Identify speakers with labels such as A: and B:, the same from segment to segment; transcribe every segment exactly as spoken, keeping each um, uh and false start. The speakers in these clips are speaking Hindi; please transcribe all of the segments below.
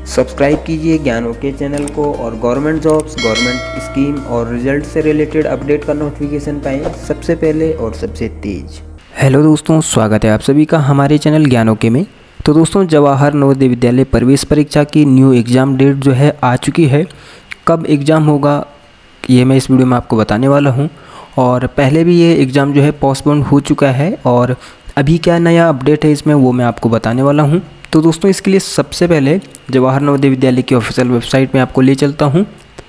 A: सब्सक्राइब कीजिए ज्ञान के चैनल को और गवर्नमेंट जॉब्स, गवर्नमेंट स्कीम और रिजल्ट से रिलेटेड अपडेट का नोटिफिकेशन पाएँ सबसे पहले और सबसे तेज।
B: हेलो दोस्तों, स्वागत है आप सभी का हमारे चैनल ज्ञान के में। तो दोस्तों, जवाहर नवोदय विद्यालय प्रवेश परीक्षा की न्यू एग्ज़ाम डेट जो है आ चुकी है। कब एग्ज़ाम होगा ये मैं इस वीडियो में आपको बताने वाला हूं। और पहले भी ये एग्ज़ाम जो है पोस्टपोन हो चुका है और अभी क्या नया अपडेट है इसमें वो मैं आपको बताने वाला हूं। तो दोस्तों, इसके लिए सबसे पहले जवाहर नवोदय विद्यालय की ऑफिशियल वेबसाइट में आपको ले चलता हूं।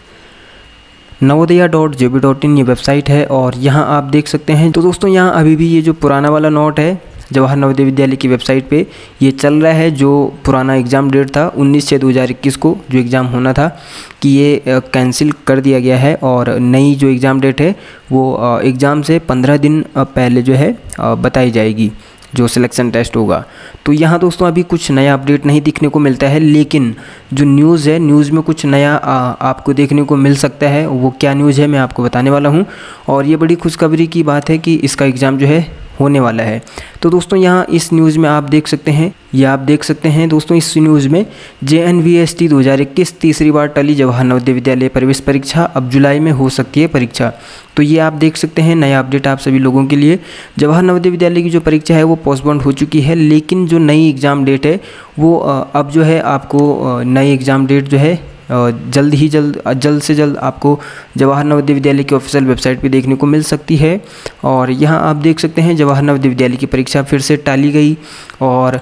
B: Navodaya dot J B dot in ये वेबसाइट है और यहाँ आप देख सकते हैं। तो दोस्तों, यहाँ अभी भी ये जो पुराना वाला नोट है जवाहर नवोदय विद्यालय की वेबसाइट पे ये चल रहा है। जो पुराना एग्ज़ाम डेट था उन्नीस छः दो हज़ार इक्कीस को जो एग्ज़ाम होना था कि ये कैंसिल कर दिया गया है और नई जो एग्ज़ाम डेट है वो एग्ज़ाम से पंद्रह दिन पहले जो है बताई जाएगी, जो सिलेक्शन टेस्ट होगा। तो यहाँ दोस्तों अभी कुछ नया अपडेट नहीं दिखने को मिलता है, लेकिन जो न्यूज़ है न्यूज़ में कुछ नया आ, आपको देखने को मिल सकता है। वो क्या न्यूज़ है मैं आपको बताने वाला हूँ। और ये बड़ी खुशखबरी की बात है कि इसका एग्ज़ाम जो है होने वाला है। तो दोस्तों, यहाँ इस न्यूज़ में आप देख सकते हैं या आप देख सकते हैं दोस्तों इस न्यूज़ में J N V S T दो हज़ार इक्कीस तीसरी बार टली जवाहर नवोदय विद्यालय प्रवेश परीक्षा अब जुलाई में हो सकती है परीक्षा। तो ये आप देख सकते हैं नया अपडेट आप सभी लोगों के लिए। जवाहर नवोदय विद्यालय की जो परीक्षा है वो पोस्टपोन हो चुकी है, लेकिन जो नई एग्ज़ाम डेट है वो अब जो है आपको नई एग्ज़ाम डेट जो है जल्द ही जल्द जल्द से जल्द आपको जवाहर नवोदय विद्यालय की ऑफिशियल वेबसाइट पे देखने को मिल सकती है। और यहाँ आप देख सकते हैं जवाहर नवोदय विद्यालय की परीक्षा फिर से टाली गई और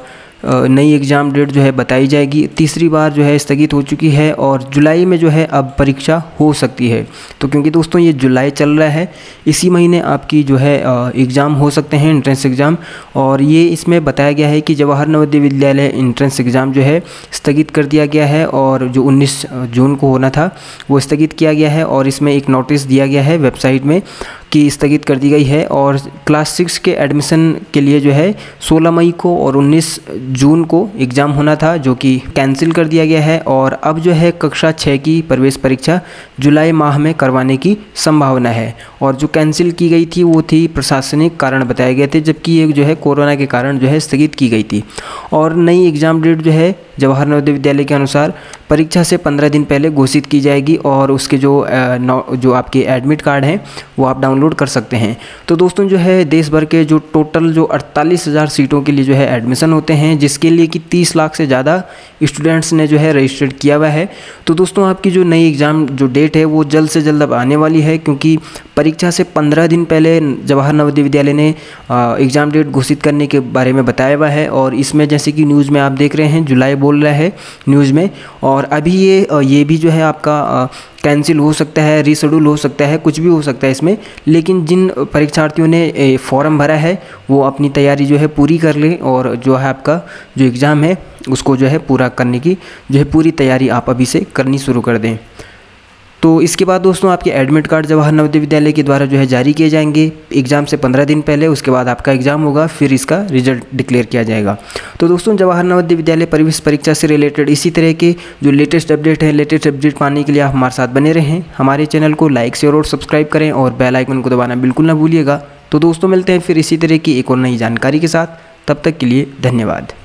B: नई एग्ज़ाम डेट जो है बताई जाएगी। तीसरी बार जो है स्थगित हो चुकी है और जुलाई में जो है अब परीक्षा हो सकती है। तो क्योंकि दोस्तों ये जुलाई चल रहा है, इसी महीने आपकी जो है एग्ज़ाम हो सकते हैं, एंट्रेंस एग्ज़ाम। और ये इसमें बताया गया है कि जवाहर नवोदय विद्यालय एंट्रेंस एग्ज़ाम जो है स्थगित कर दिया गया है और जो उन्नीस जून को होना था वो स्थगित किया गया है। और इसमें एक नोटिस दिया गया है वेबसाइट में कि स्थगित कर दी गई है। और क्लास सिक्स के एडमिशन के लिए जो है सोलह मई को और उन्नीस जून को एग्ज़ाम होना था, जो कि कैंसिल कर दिया गया है। और अब जो है कक्षा छः की प्रवेश परीक्षा जुलाई माह में करवाने की संभावना है। और जो कैंसिल की गई थी वो थी प्रशासनिक कारण बताए गए थे, जबकि ये जो है कोरोना के कारण जो है स्थगित की गई थी। और नई एग्ज़ाम डेट जो है जवाहर नवोदय विद्यालय के अनुसार परीक्षा से पंद्रह दिन पहले घोषित की जाएगी और उसके जो जो आपके एडमिट कार्ड हैं वो आप डाउनलोड कर सकते हैं। तो दोस्तों, जो है देश भर के जो टोटल जो अड़तालीस हज़ार सीटों के लिए जो है एडमिशन होते हैं, जिसके लिए कि तीस लाख से ज़्यादा स्टूडेंट्स ने जो है रजिस्टर्ड किया हुआ है। तो दोस्तों, आपकी जो नई एग्ज़ाम जो डेट है वो जल्द से जल्द अब आने वाली है, क्योंकि परीक्षा से पंद्रह दिन पहले जवाहर नवोदय विद्यालय ने एग्ज़ाम डेट घोषित करने के बारे में बताया हुआ है। और इसमें जैसे कि न्यूज़ में आप देख रहे हैं जुलाई बोल रहा है न्यूज़ में, और अभी ये ये भी जो है आपका कैंसिल हो सकता है, रीशेड्यूल हो सकता है, कुछ भी हो सकता है इसमें। लेकिन जिन परीक्षार्थियों ने फॉर्म भरा है वो अपनी तैयारी जो है पूरी कर लें और जो है आपका जो एग्ज़ाम है उसको जो है पूरा करने की जो है पूरी तैयारी आप अभी से करनी शुरू कर दें। तो इसके बाद दोस्तों आपके एडमिट कार्ड जवाहर नवोदय विद्यालय के द्वारा जो है जारी किए जाएंगे एग्ज़ाम से पंद्रह दिन पहले। उसके बाद आपका एग्ज़ाम होगा, फिर इसका रिजल्ट डिक्लेयर किया जाएगा। तो दोस्तों, जवाहर नवोदय विद्यालय प्रवेश परीक्षा से रिलेटेड इसी तरह के जो लेटेस्ट अपडेट है लेटेस्ट अपडेट पाने के लिए आप हमारे साथ बने रहें। हमारे चैनल को लाइक शेयर और सब्सक्राइब करें और बेल आइकन को दबाना बिल्कुल ना भूलिएगा। तो दोस्तों, मिलते हैं फिर इसी तरह की एक और नई जानकारी के साथ। तब तक के लिए धन्यवाद।